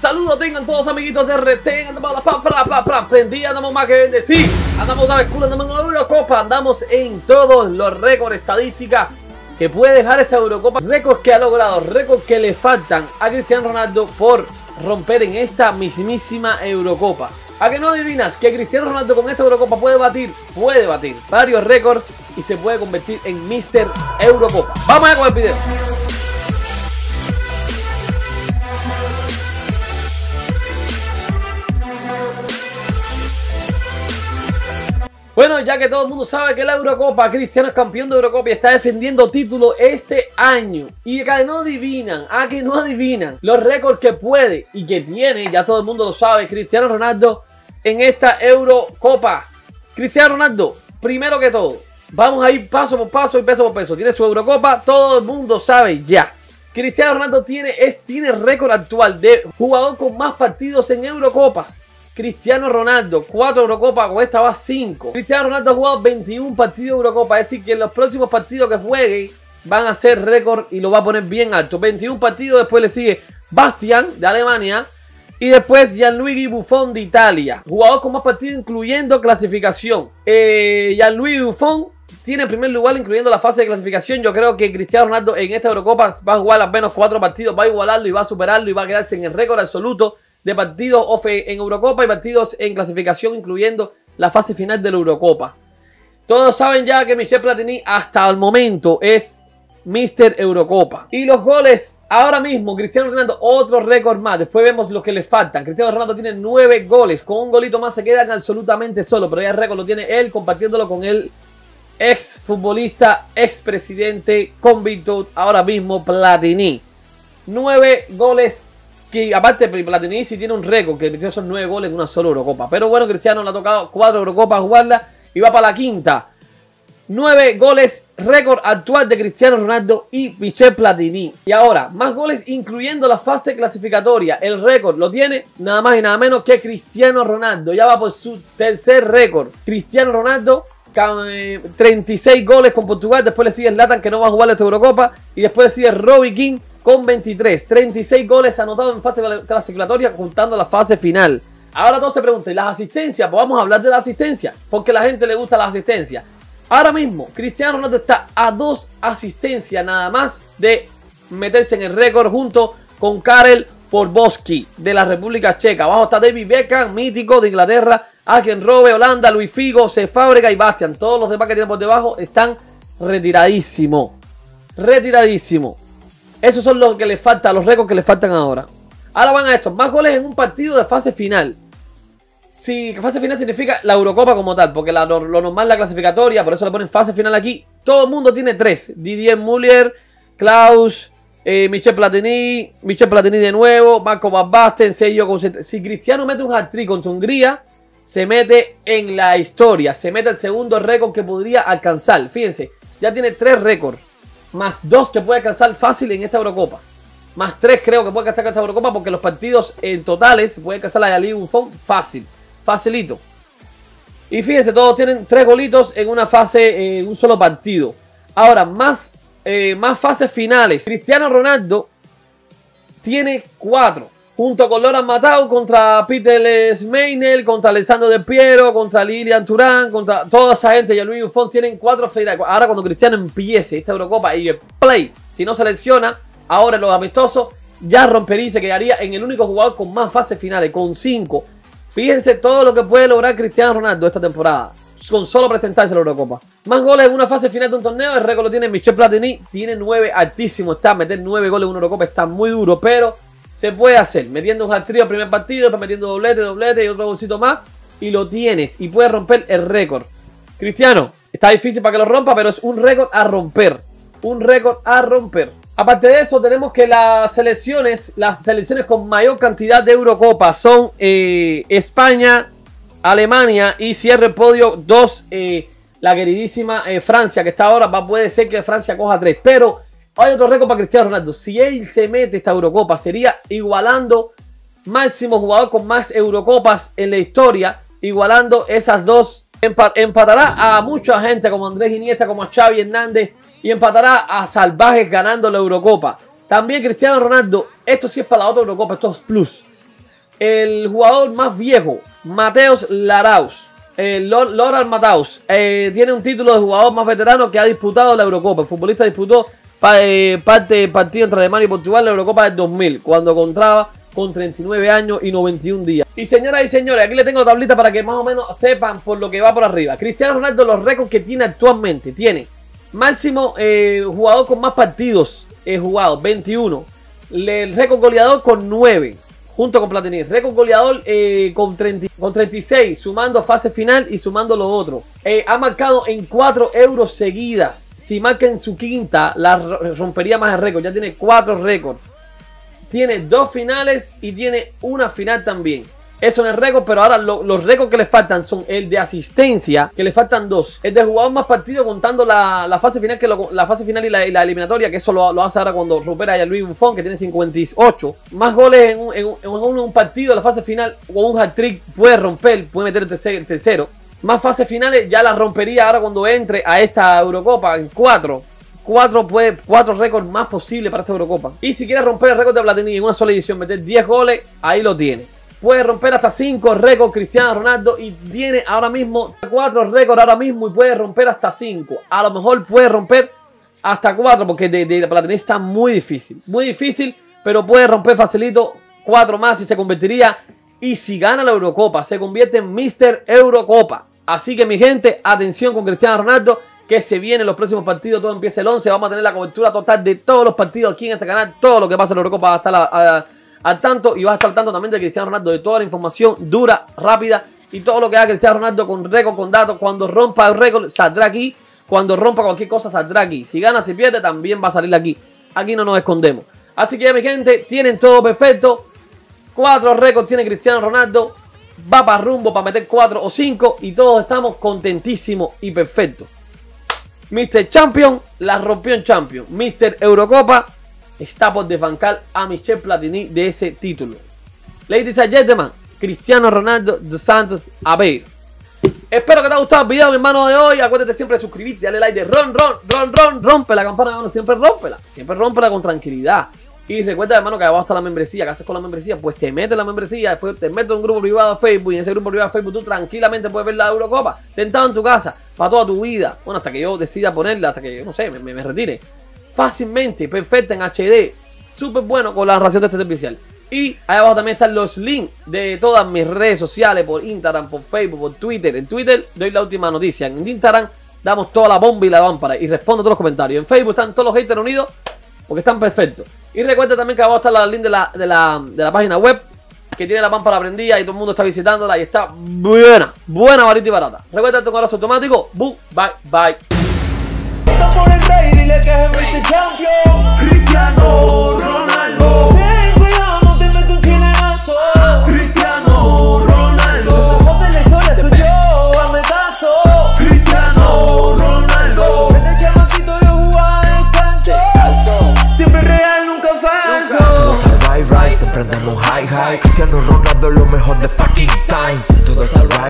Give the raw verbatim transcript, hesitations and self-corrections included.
Saludos tengan todos amiguitos de R T. Andamos a la pa, pa, pa, prendí, andamos más que vende. Sí, andamos una vez cool, andamos en la Eurocopa. Andamos en todos los récords estadísticas que puede dejar esta Eurocopa. Récords que ha logrado, récords que le faltan a Cristiano Ronaldo por romper en esta mismísima Eurocopa. ¿A que no adivinas que Cristiano Ronaldo con esta Eurocopa puede batir? Puede batir varios récords y se puede convertir en míster Eurocopa. Vamos allá con el video. Bueno, ya que todo el mundo sabe que la Eurocopa, Cristiano es campeón de Eurocopa y está defendiendo título este año. Y que no adivinan, a que no adivinan los récords que puede y que tiene, ya todo el mundo lo sabe, Cristiano Ronaldo en esta Eurocopa. Cristiano Ronaldo, primero que todo, vamos a ir paso por paso y peso por peso. Tiene su Eurocopa, todo el mundo sabe ya. Cristiano Ronaldo tiene, es, tiene récord actual de jugador con más partidos en Eurocopas. Cristiano Ronaldo, cuatro Eurocopas, con esta va cinco. Cristiano Ronaldo ha jugado veintiún partidos de Eurocopa, es decir que en los próximos partidos que juegue van a ser récord y lo va a poner bien alto. veintiún partidos, después le sigue Bastian de Alemania y después Gianluigi Buffon de Italia. Jugador con más partidos incluyendo clasificación. Eh, Gianluigi Buffon tiene en primer lugar incluyendo la fase de clasificación. Yo creo que Cristiano Ronaldo en esta Eurocopa va a jugar al menos cuatro partidos, va a igualarlo y va a superarlo y va a quedarse en el récord absoluto de partidos en Eurocopa y partidos en clasificación, incluyendo la fase final de la Eurocopa. Todos saben ya que Michel Platini hasta el momento es míster Eurocopa. Y los goles, ahora mismo Cristiano Ronaldo, otro récord más. Después vemos los que le faltan. Cristiano Ronaldo tiene nueve goles. Con un golito más se quedan absolutamente solo. Pero ya el récord lo tiene él, compartiéndolo con el ex futbolista, ex presidente convicto, ahora mismo Platini. Nueve goles. Que aparte Platini sí tiene un récord, que Cristiano son nueve goles en una sola Eurocopa. Pero bueno, Cristiano le ha tocado cuatro Eurocopas jugarla y va para la quinta. nueve goles, récord actual de Cristiano Ronaldo y Michel Platini. Y ahora, más goles incluyendo la fase clasificatoria. El récord lo tiene nada más y nada menos que Cristiano Ronaldo. Ya va por su tercer récord. Cristiano Ronaldo, treinta y seis goles con Portugal. Después le sigue Zlatan, que no va a jugar esta Eurocopa. Y después le sigue Robbie Keane con veintitrés, treinta y seis goles anotados en fase clasificatoria, juntando la fase final. Ahora todos se preguntan, ¿y las asistencias? Pues vamos a hablar de la asistencia, porque a la gente le gusta la asistencia. Ahora mismo, Cristiano Ronaldo está a dos asistencias nada más de meterse en el récord junto con Karel Podolski de la República Checa. Abajo está David Beckham, mítico de Inglaterra, Arjen Robben, Holanda, Luis Figo, Cesc Fábregas y Bastian. Todos los demás que tienen por debajo están retiradísimos. Retiradísimos. Esos son los que les faltan, los récords que les faltan ahora. Ahora van a estos, más goles en un partido de fase final. Si fase final significa la Eurocopa como tal, porque la, lo, lo normal es la clasificatoria, por eso le ponen fase final aquí. Todo el mundo tiene tres. Didier Müller, Klaus, eh, Michel Platini, Michel Platini de nuevo, Marco Van Basten, Sergio Conceição. Si Cristiano mete un hat-trick contra Hungría, se mete en la historia, se mete el segundo récord que podría alcanzar. Fíjense, ya tiene tres récords. Más dos que puede alcanzar fácil en esta Eurocopa. Más tres creo que puede alcanzar en esta Eurocopa, porque los partidos en totales puede alcanzar la de Gianluigi Buffon fácil. Facilito. Y fíjense, todos tienen tres golitos en una fase, en un solo partido. Ahora, más, eh, más fases finales. Cristiano Ronaldo tiene cuatro. Junto con Laurent Matthäus, contra Peter Schmeichel, contra Alessandro Del Piero, contra Lilian Thuram, contra toda esa gente. Gianluigi Buffon tienen cuatro finales. Ahora cuando Cristiano empiece esta Eurocopa y el play, si no selecciona, ahora en los amistosos, ya rompería y se quedaría en el único jugador con más fases finales, con cinco. Fíjense todo lo que puede lograr Cristiano Ronaldo esta temporada, con solo presentarse a la Eurocopa. Más goles en una fase final de un torneo, el récord lo tiene Michel Platini, tiene nueve, altísimo está, meter nueve goles en una Eurocopa está muy duro, pero se puede hacer, metiendo un hat-trick al primer partido, después metiendo doblete, doblete y otro golcito más, y lo tienes, y puedes romper el récord. Cristiano, está difícil para que lo rompa, pero es un récord a romper, un récord a romper. Aparte de eso, tenemos que las selecciones, las selecciones con mayor cantidad de Eurocopas son eh, España, Alemania y cierre el podio dos, eh, la queridísima eh, Francia, que está ahora, va, puede ser que Francia coja tres, pero hay otro récord para Cristiano Ronaldo. Si él se mete esta Eurocopa, sería igualando máximo jugador con más Eurocopas en la historia, igualando esas dos. Empat empatará a mucha gente como Andrés Iniesta, como a Xavi Hernández, y empatará a salvajes ganando la Eurocopa. También Cristiano Ronaldo, esto sí es para la otra Eurocopa, esto es plus. El jugador más viejo, Mateus Laraus, eh, Lothar Matthaus, eh, tiene un título de jugador más veterano que ha disputado la Eurocopa. El futbolista disputó pa, eh, parte del partido entre Alemania y Portugal en la Eurocopa del dos mil, cuando contaba con treinta y nueve años y noventa y un días. Y señoras y señores, aquí le tengo tablita para que más o menos sepan por lo que va por arriba. Cristiano Ronaldo, los récords que tiene actualmente. Tiene máximo eh, jugador con más partidos eh, jugados, veintiuno. El récord goleador con nueve. Junto con Platini, récord goleador eh, con, treinta, con treinta y seis, sumando fase final y sumando lo otro. Eh, ha marcado en cuatro euros seguidas. Si marca en su quinta, la rompería más el récord. Ya tiene cuatro récords. Tiene dos finales y tiene una final también. Eso en el récord, pero ahora lo, los récords que le faltan son el de asistencia, que le faltan dos. El de jugador más partidos contando la, la fase final, que lo, la fase final y la, y la eliminatoria, que eso lo, lo hace ahora cuando recupera a Luis Buffon, que tiene cincuenta y ocho. Más goles en un, en, un, en un partido, la fase final, o un hat-trick puede romper, puede meter el tercero, el tercero. Más fases finales ya la rompería ahora cuando entre a esta Eurocopa en cuatro. Cuatro, puede, cuatro récords más posibles para esta Eurocopa. Y si quiere romper el récord de Platini en una sola edición, meter diez goles, ahí lo tiene. Puede romper hasta cinco récords Cristiano Ronaldo y tiene ahora mismo cuatro récords ahora mismo y puede romper hasta cinco. A lo mejor puede romper hasta cuatro porque de, de Platini está muy difícil. Muy difícil, pero puede romper facilito cuatro más y se convertiría. Y si gana la Eurocopa, se convierte en míster Eurocopa. Así que mi gente, atención con Cristiano Ronaldo, que se vienen los próximos partidos. Todo empieza el once. Vamos a tener la cobertura total de todos los partidos aquí en este canal. Todo lo que pasa en la Eurocopa va a estar a, a, al tanto, y va a estar al tanto también de Cristiano Ronaldo, de toda la información dura, rápida, y todo lo que haga Cristiano Ronaldo con récord, con datos. Cuando rompa el récord saldrá aquí, cuando rompa cualquier cosa saldrá aquí. Si gana, si pierde, también va a salir aquí. Aquí no nos escondemos. Así que ya mi gente, tienen todo perfecto. Cuatro récords tiene Cristiano Ronaldo, va para rumbo para meter cuatro o cinco, y todos estamos contentísimos y perfectos. míster Champion la rompió en Champion. míster Eurocopa está por desbancar a Michel Platini de ese título. Ladies and gentlemen, Cristiano Ronaldo dos Santos Aveiro. Espero que te haya gustado el video, mi hermano, de hoy. Acuérdate siempre de suscribirte, dale like de ron, ron, ron, ron, rompe la campana, hermano, siempre rómpela. Siempre rómpela con tranquilidad. Y recuerda, hermano, que abajo está la membresía. ¿Qué haces con la membresía? Pues te metes en la membresía, después te metes en un grupo privado de Facebook, y en ese grupo privado de Facebook tú tranquilamente puedes ver la Eurocopa, sentado en tu casa, para toda tu vida. Bueno, hasta que yo decida ponerla, hasta que yo, no sé, me, me, me retire. Fácilmente, perfecta en H D, súper bueno con la narración de este servicial. Y ahí abajo también están los links de todas mis redes sociales, por Instagram, por Facebook, por Twitter. En Twitter doy la última noticia, en Instagram damos toda la bomba y la lámpara y respondo todos los comentarios. En Facebook están todos los haters unidos porque están perfectos. Y recuerda también que abajo está el link de la, de, la, de la página web, que tiene la lámpara prendida y todo el mundo está visitándola y está buena, buena, barata y barata. Recuerda tu corazón automático. Boom, bye, bye. Por el rey, dile que es míster Champion Cristiano Ronaldo. Ten cuidado, no te meto un chilenazo. Cristiano Ronaldo. El mejor de la historia soy yo, hazme caso. Cristiano Ronaldo. En el chamaquito yo jugaba descanso. Siempre real, nunca falso. Todo está right, right, siempre andamos high, high. Cristiano Ronaldo es lo mejor de fucking time. Todo está right.